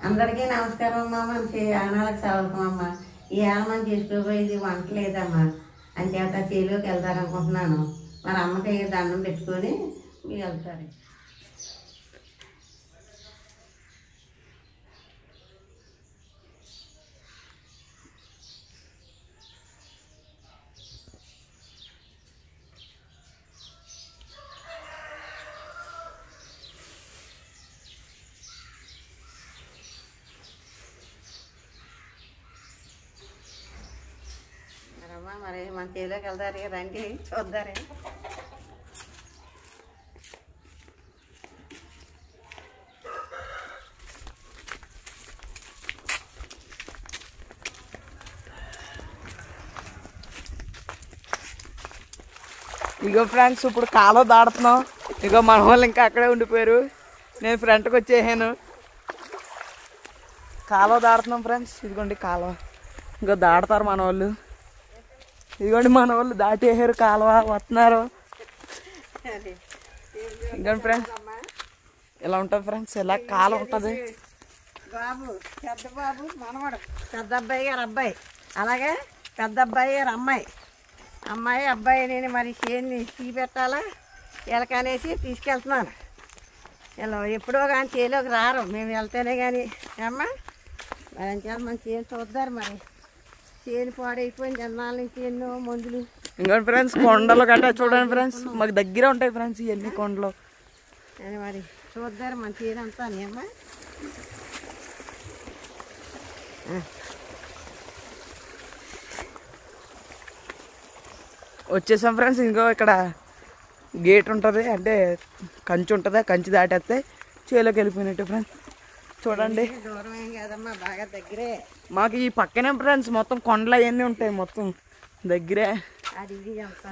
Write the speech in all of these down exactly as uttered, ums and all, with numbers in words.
అందరికీ నమస్కారం అమ్మా. మనకి ఆనాలకు సవలకమమ్మా. ఈ ఆనమని చేసుకోబోయేది వంట లేదమ్మా. అంచేత చేలోకి వెళ్తారనుకుంటున్నాను. మరి అమ్మకి దండం పెట్టుకొని మీరు వెళ్తారు. మరి మన చేలోకి వెళ్తారు రండి చూద్దారే. ఇగో ఫ్రెండ్స్ ఇప్పుడు కాలువ దాడుతున్నాం. ఇగో మన వాళ్ళు ఇంకా అక్కడే ఉండిపోయారు. నేను ఫ్రంట్కి వచ్చేసాను. కాలువ దాడుతున్నాం ఫ్రెండ్స్. ఇదిగోండి కాలువ. ఇంకో దాడతారు మన వాళ్ళు. ఇదిగోండి మన వాళ్ళు దాటేసారు కాలువ వస్తున్నారు. ఇదిగోండి ఫ్రెండ్స్ ఇలా ఉంటుంది ఫ్రెండ్స్. ఇలా కాలువ ఉంటుంది. బాబు పెద్ద బాబు మనవాడు పెద్ద అబ్బాయి గారు అబ్బాయి, అలాగే పెద్ద అబ్బాయి గారు అమ్మాయి అమ్మాయి అబ్బాయి నేను మరి చేన్ని తీ పెట్టాలా ఎలకనేసి తీసుకెళ్తున్నాను. ఇలా ఎప్పుడో కానీ చేలోకి రారు, మేము వెళ్తేనే కానీ అమ్మా. మరి అంతే మన చేను చూద్దారు. మరి చేను పాడైపోయింది జనాల నుంచి ఎన్నో మందులు. ఇంకోటి ఫ్రెండ్స్ కొండలు గట్టా చూడండి ఫ్రెండ్స్. మాకు దగ్గర ఉంటాయి ఫ్రెండ్స్ ఇవన్నీ కొండలు. అని మరి చూద్దారు మన చేను అంతా అమ్మా. వచ్చేసాం ఫ్రెండ్స్. ఇంకో ఇక్కడ గేట్ ఉంటుంది, అంటే కంచి ఉంటుంది. కంచి దాటేస్తే చేలోకి వెళ్ళిపోయినట్టు ఫ్రెండ్స్. చూడండి దూరం ఏం కాదమ్మా, బాగా దగ్గరే. మాకు ఈ పక్కనే ఫ్రెండ్స్ మొత్తం కొండలు అవన్నీ ఉంటాయి, మొత్తం దగ్గరే. అది ఇది అంతా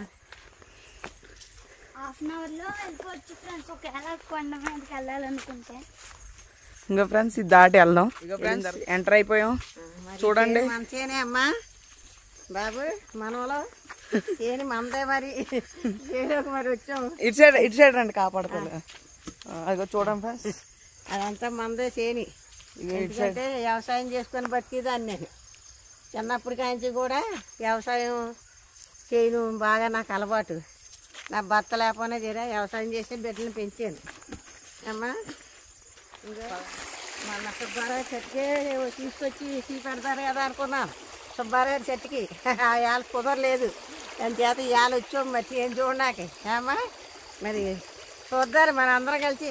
హాఫ్ అన్ అవర్లో వెళ్ళిపోవచ్చు ఫ్రెండ్స్. ఒకవేళ కొండ మీదకి వెళ్ళాలనుకుంటే ఇంకా ఫ్రెండ్స్ ఇది దాటి వెళ్దాం. ఇక ఫ్రెండ్స్ ఎంటర్ అయిపోయాం. చూడండి మన చేనే అమ్మా బాబు మనలో చేని మందే. మరి చేలోకి మరి వచ్చాము. ఇటు సైడ్ ఇటు సైడ్ రండి కాపాడుకోలే. అదిగో చూడండి ఫ్రెండ్స్ అదంతా మందే చేని. ఎందుకంటే వ్యవసాయం చేసుకొని బతికేదాన్ని నేను. చిన్నప్పటి కాంచి కూడా వ్యవసాయం చేయను బాగా నాకు అలవాటు. నా భర్త లేకపోయినా జరా వ్యవసాయం చేసి బిడ్డలను పెంచాను అమ్మా. ఇంకా మన సుబ్బారావు చెట్టుకే తీసుకొచ్చి తీ పెడతారు కదా అనుకున్నాను. సుబ్బారావు చెట్టుకి ఇవాళ కుదరలేదు. దాని చేత ఇవాళ వచ్చాం మరి ఏం చూడడానికి అమ్మా. మరి చూద్దారు మన అందరం కలిసి.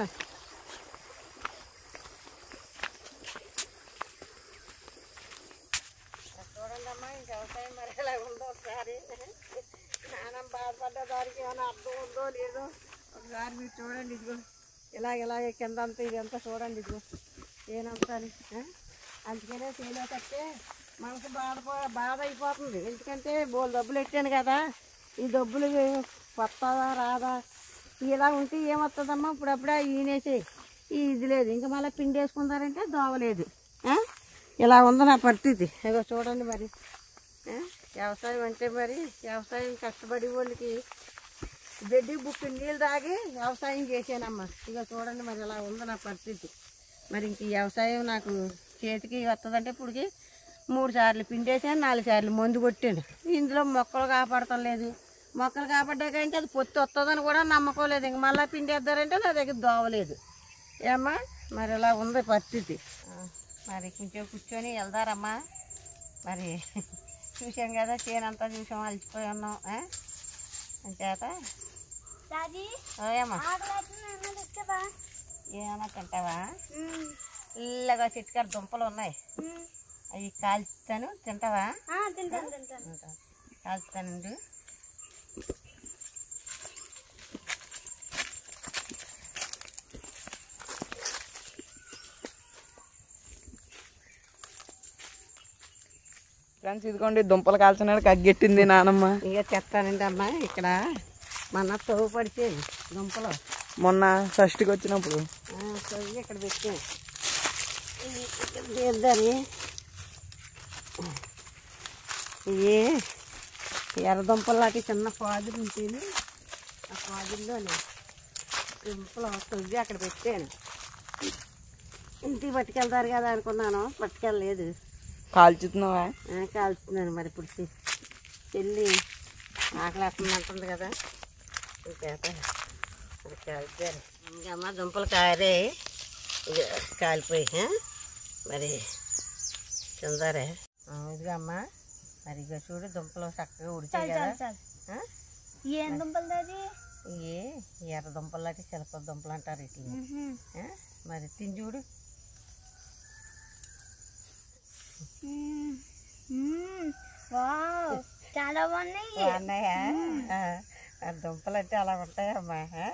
చూడండి అమ్మా ఇంక వ్యవసాయం మరి ఎలా ఉందో ఒకసారి. నానం బాధపడ్డ దానికి ఏమైనా అర్థం ఉందో లేదో ఒకసారి మీరు చూడండి. ఇదిగో ఇలాగ ఇలాగే కింద అంతా ఇదంతా చూడండి. ఇదిగో ఏనంతా అందుకనే చేలో కట్టే మనసు బాధపో బాధ అయిపోతుంది. ఎందుకంటే బోల్ డబ్బులు పెట్టాను కదా, ఈ డబ్బులు వస్తుందా రాదా ఇలా ఉంటే ఏమొస్తుందమ్మా. ఇప్పుడప్పుడే ఈనేసి ఇది లేదు, ఇంకా మళ్ళీ పిండి వేసుకుంటారంటే దోవలేదు. ఇలా ఉంది నా పరిస్థితి. ఇగో చూడండి మరి వ్యవసాయం అంటే మరి వ్యవసాయం కష్టపడి వాళ్ళకి బెడ్డి బుక్కి నీళ్ళు తాగి వ్యవసాయం చేశానమ్మా. ఇక చూడండి మరి ఇలా ఉంది నా పరిస్థితి. మరి ఇంక వ్యవసాయం నాకు చేతికి వస్తుందంటే ఇప్పటికి మూడు సార్లు పిండేసాను, నాలుగు సార్లు మందు కొట్టాను. ఇందులో మొక్కలు కాపాడటం లేదు. మొక్కలు కాపాడ్డాకంటే అది పొత్తు వస్తుందని కూడా నమ్మకం లేదు. ఇంక మళ్ళీ పిండేద్దారంటే నా దగ్గర దోవలేదు ఏమ్మా. మరి ఇలా ఉంది పరిస్థితి. మరి కొంచెం కూర్చొని వెళ్దారమ్మా. మరి చూసాం కదా చేనంతా చూసాం, అలసిపోయి ఉన్నాం. అంచేత ఓయమ్మా ఏమన్నా తింటావా? ఇల్లగా చెట్టుకారు దుంపలు ఉన్నాయి, అవి కాల్చుతాను. తింటావా? కాల్చుతానండి. ఫ్రెండ్స్ ఇదిగోండి దుంపలు కాల్చడానికి అగ్గెట్టింది నానమ్మ. ఇక చెప్తానండి అమ్మా. ఇక్కడ మన తవ్వు పడితేది దుంపలు మొన్న షష్టికి వచ్చినప్పుడు తవ్వి ఇక్కడ పెట్టాను. ఇద్దరి ఇవి ఎర్రదుంపలు లాంటి చిన్న పాదులు ఉంటుంది. ఆ పాదుల్లోనే దుంపలు తవ్వి అక్కడ పెట్టాను. ఇంటికి పట్టుకెళ్తారు కదా అనుకున్నాను, పట్టుకెళ్ళలేదు. కాల్చుతున్నావా? ఆ, కాల్చుతున్నాను. మరి ఇప్పుడు చె- చెల్లి ఆకలి అంటుంది కదా, ఇంకేత అది కాల్చారు. ఇంకమ్మ దుంపలు కారే ఇక కాలిపోయి ఆ? మరి తిందారే. ఇదిగా అమ్మ, మరి ఇక చూడు దుంపలు చక్కగా ఉడిచాయి కదా. ఆ? ఏం దుంపలు అది? ఇవి ఎర్ర దుంపలు లాంటి చిలక దుంపలు అంటారు వీటిని. ఆ? మరి తిని చూడు. వావ్, చాలా బాగున్నాయి. బాగున్నాయా? ఆ, ఆ దుంపలు అంటే అలా ఉంటాయమ్మా. ఆ?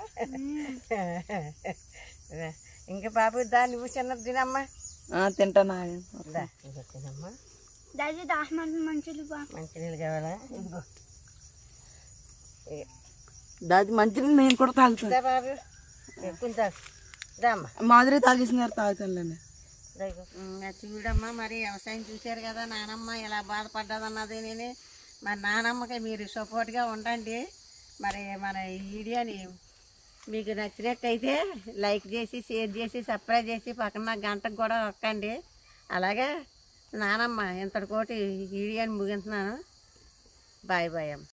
ఇంకా బాబు దా, నువ్వు చిన్నది తినమ్మా. తింటానా? దా ఇంకా తినమ్మా. దాది దాహమంత మంచిది బా. మంచినీళ్ళు కావాలా? ఇదిగో దాది మంచినీళ్ళు నేను కూడా తాగుతాను. దా బాబు, ఎక్కువ తాగు. దా అమ్మా. మాదిరి తాగేసినారు, తాగుతానులేండి. చూడమ్మా, మరి వ్యవసాయం చూశారు కదా, నానమ్మ ఎలా బాధపడ్డదన్నది. నేను మరి నానమ్మకి మీరు సపోర్ట్గా ఉండండి. మరి మన ఈ వీడియోని మీకు నచ్చినట్టయితే లైక్ చేసి, షేర్ చేసి, సబ్స్క్రైబ్ చేసి పక్కన గంటకు కూడా నొక్కండి. అలాగే నానమ్మ ఇంతటికోటి వీడియోని ముగిస్తున్నాను. బాయ్ బాయ్ అమ్మ.